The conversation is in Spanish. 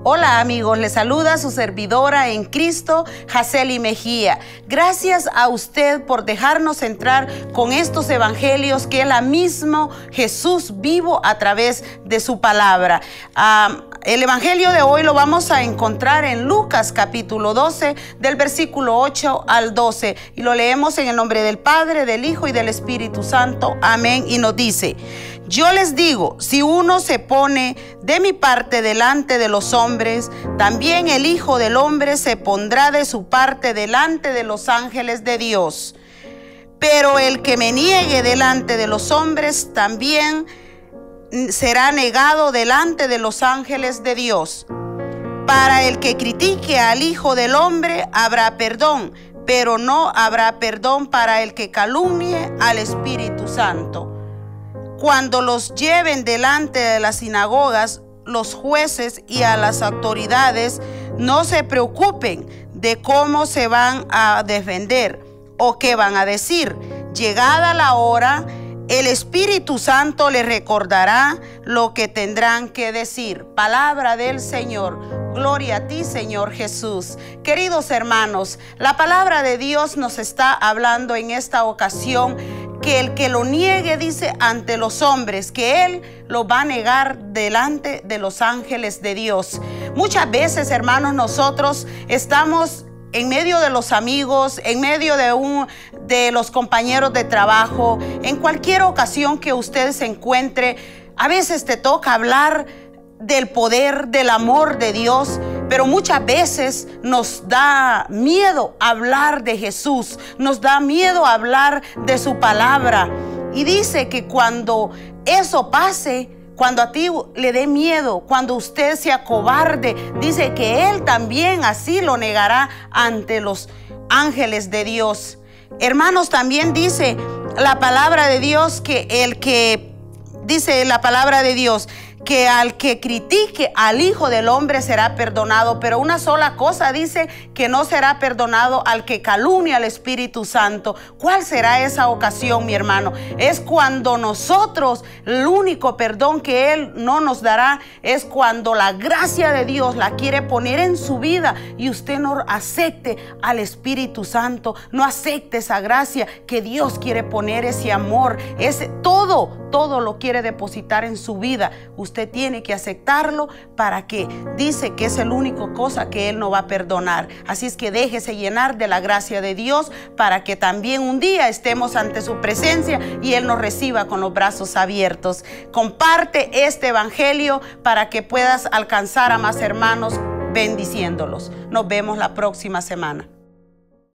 Hola amigos, les saluda su servidora en Cristo, Jacely Mejía. Gracias a usted por dejarnos entrar con estos evangelios que es la mismo Jesús vivo a través de su palabra. El evangelio de hoy lo vamos a encontrar en Lucas capítulo 12 del versículo 8 al 12 y lo leemos en el nombre del Padre, del Hijo y del Espíritu Santo. Amén. Y nos dice: yo les digo, si uno se pone de mi parte delante de los hombres, también el Hijo del Hombre se pondrá de su parte delante de los ángeles de Dios. Pero el que me niegue delante de los hombres, también será negado delante de los ángeles de Dios. Para el que critique al Hijo del Hombre habrá perdón, pero no habrá perdón para el que calumnie al Espíritu Santo. Cuando los lleven delante de las sinagogas, los jueces y a las autoridades, no se preocupen de cómo se van a defender o qué van a decir. Llegada la hora, el Espíritu Santo les recordará lo que tendrán que decir. Palabra del Señor. Gloria a ti, Señor Jesús. Queridos hermanos, la palabra de Dios nos está hablando en esta ocasión que el que lo niegue, dice, ante los hombres, que él lo va a negar delante de los ángeles de Dios. Muchas veces, hermanos, nosotros estamos en medio de los amigos, en medio de los compañeros de trabajo, en cualquier ocasión que usted se encuentre, a veces te toca hablar del poder, del amor de Dios, pero muchas veces nos da miedo hablar de Jesús, nos da miedo hablar de su palabra. Y dice que cuando eso pase, cuando a ti le dé miedo, cuando usted se acobarde, dice que Él también así lo negará ante los ángeles de Dios. Hermanos, también dice la palabra de Dios dice la palabra de Dios que al que critique al Hijo del Hombre será perdonado, pero una sola cosa dice, que no será perdonado al que calumnia al Espíritu Santo. ¿Cuál será esa ocasión, mi hermano? Es cuando nosotros, el único perdón que Él no nos dará es cuando la gracia de Dios la quiere poner en su vida y usted no acepte al Espíritu Santo, no acepte esa gracia que Dios quiere poner, ese amor, todo lo quiere depositar en su vida. Usted tiene que aceptarlo, para que dice que es la única cosa que Él no va a perdonar. Así es que déjese llenar de la gracia de Dios para que también un día estemos ante su presencia y Él nos reciba con los brazos abiertos. Comparte este evangelio para que puedas alcanzar a más hermanos bendiciéndolos. Nos vemos la próxima semana.